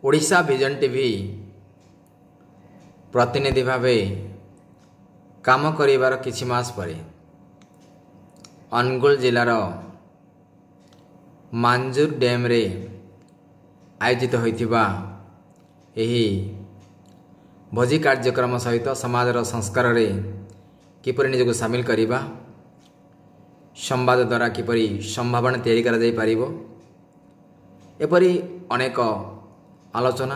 Odisha vision TV प्रतिनिधि भावे काम करिवार किछि मास परे अनुगुल जिलार मांजुर डैम रे आयोजित होइथिबा एही भोजी कार्यक्रम सहित समाजर संस्कार रे किपरि निजको सामिल करिबा संवाद द्वारा किपरि संभावना तैयारी करा जाई पारिबो एपरि अनेक आलोचना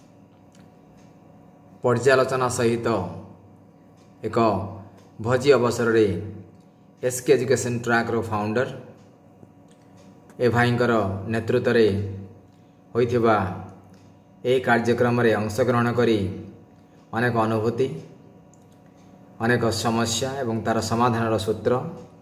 पर्यालोचना सहित एक भोजी अवसर रे एसके एजुकेशन ट्रैक रो फाउंडर ए भाईंकर नेतृत्व रे होइथिबा ए कार्यक्रम रे अंशग्रहण करी अनेक अनुभूति अनेक समस्या एवं तार समाधान सूत्र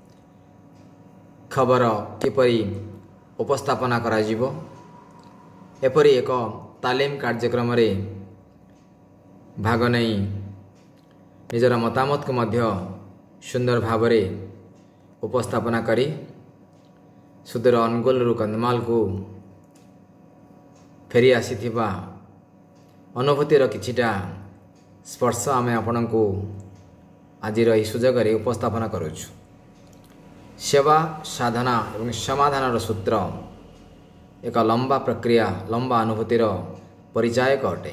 खबर किपरि उपस्थापना करा जिवो एपरि एक तालीम कार्यक्रम रे भाग नहीं निजर मतामत को मध्य सुंदर भाव रे उपस्थापना करी सुदूर अनुगुल रु कंधमाल को फेरी आसीथिबा अनुभूतिर किछिटा स्पर्श आमे आपनकु आजिर एही सुजोग रे उपस्थापना करूछु। सेवा साधना एवं समाधान सूत्र एक लंबा प्रक्रिया लंबा अनुभूतिर परिचायक अटे।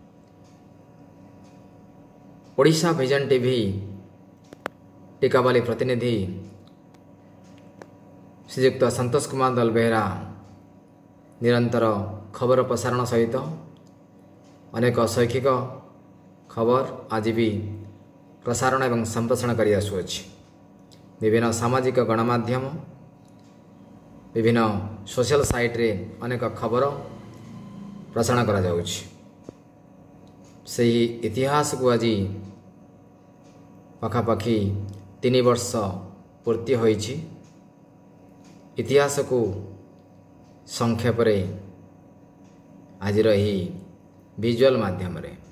ओडिशा विजन टीवी टीकावाली प्रतिनिधि श्रीयुक्त संतोष कुमार दलबेहरा निरंतर खबर प्रसारण सहित अनेक शैक्षिक खबर आज भी प्रसारण एवं संप्रेषण कर आसुअछि। विभिन्न सामाजिक गणमाध्यम विभिन्न सोशल साइट रे अनेक खबर प्रसारण करा जाउछि। सही इतिहास को आज पाखापाखि 3 वर्ष पूर्ति होइछि। इतिहास को संक्षेप रे आज रही विजुअल माध्यम रे